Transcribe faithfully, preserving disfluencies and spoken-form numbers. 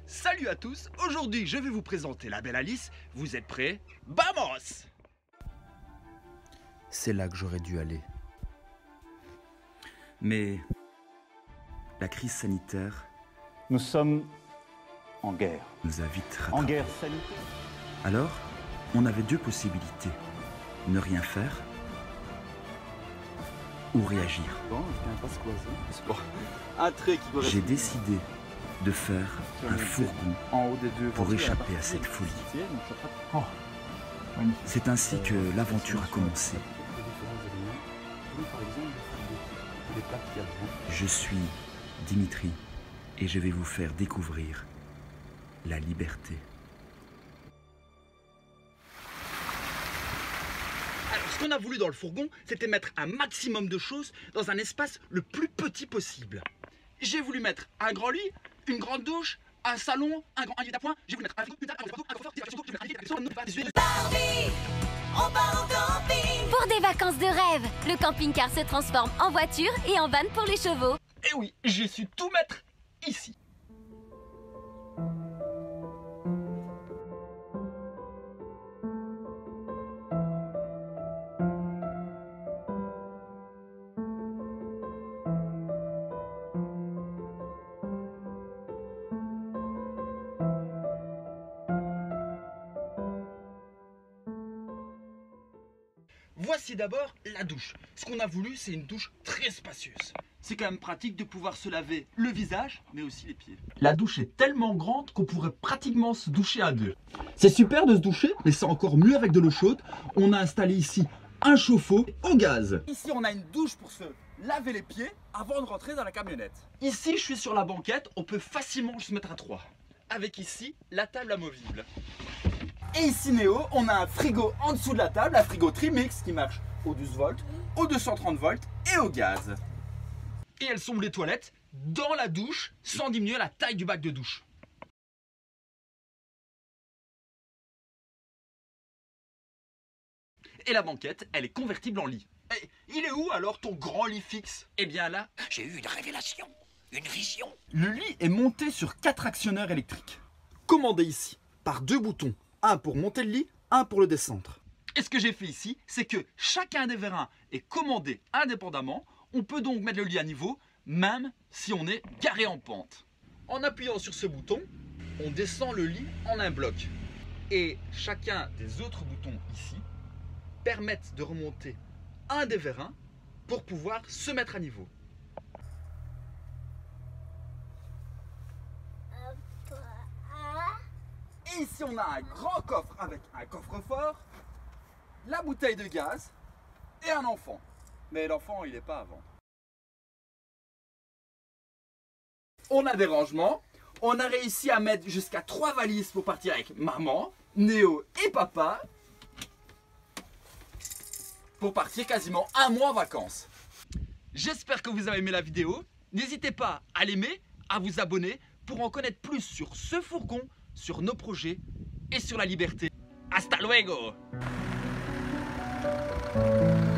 Salut à tous, aujourd'hui je vais vous présenter la belle Alice. Vous êtes prêts? Vamos! C'est là que j'aurais dû aller. Mais la crise sanitaire Nous sommes en guerre. nous a vite rattrapés. En guerre sanitaire. Alors, on avait deux possibilités. Ne rien faire ou réagir. Bon, je viens pas se croiser. C'est bon. Un trait qui correspond J'ai décidé de faire un fourgon en haut des deux pour ventouses, échapper la à cette partie folie. électricité, donc je suis pas- Oh, magnifique. C'est ainsi que Euh, l'aventure a commencé. les différents éléments. Oui, par exemple, les plaques qu'il y a dedans. Je suis Dimitri et je vais vous faire découvrir la liberté. Alors ce qu'on a voulu dans le fourgon, c'était mettre un maximum de choses dans un espace le plus petit possible. J'ai voulu mettre un grand lit, une grande douche, un salon, un grand un lit d'appoint, j'ai voulu mettre un frigo, une table, un coffre, un coffre, des photos, j'ai voulu mettre un lit, des photos, Barbie, on part en camping. Pour des vacances de rêve, le camping-car se transforme en voiture et en van pour les chevaux. Et oui, j'ai su tout mettre ici. Voici d'abord la douche. Ce qu'on a voulu, c'est une douche très spacieuse. C'est quand même pratique de pouvoir se laver le visage, mais aussi les pieds. La douche est tellement grande qu'on pourrait pratiquement se doucher à deux. C'est super de se doucher, mais c'est encore mieux avec de l'eau chaude. On a installé ici un chauffe-eau au gaz. Ici, on a une douche pour se laver les pieds avant de rentrer dans la camionnette. Ici, je suis sur la banquette. On peut facilement se mettre à trois. Avec ici, la table amovible. Et ici Néo, on a un frigo en dessous de la table, un frigo Trimix qui marche au douze volts, au deux cent trente volts et au gaz. Et elles sont les toilettes dans la douche sans diminuer la taille du bac de douche. Et la banquette, elle est convertible en lit. Et il est où alors ton grand lit fixe? Eh bien là, J'ai eu une révélation, une vision. le lit est monté sur quatre actionneurs électriques. Commandé ici par deux boutons. Un pour monter le lit, un pour le descendre. Et ce que j'ai fait ici, c'est que chacun des vérins est commandé indépendamment. On peut donc mettre le lit à niveau, même si on est garé en pente. En appuyant sur ce bouton, on descend le lit en un bloc. Et chacun des autres boutons ici permettent de remonter un des vérins pour pouvoir se mettre à niveau. Et ici, on a un grand coffre avec un coffre-fort, la bouteille de gaz et un enfant. Mais l'enfant, il n'est pas à vendre. On a des rangements. On a réussi à mettre jusqu'à trois valises pour partir avec maman, Néo et papa. Pour partir quasiment un mois en vacances. J'espère que vous avez aimé la vidéo. N'hésitez pas à l'aimer, à vous abonner pour en connaître plus sur ce fourgon, sur nos projets et sur la liberté. Hasta luego!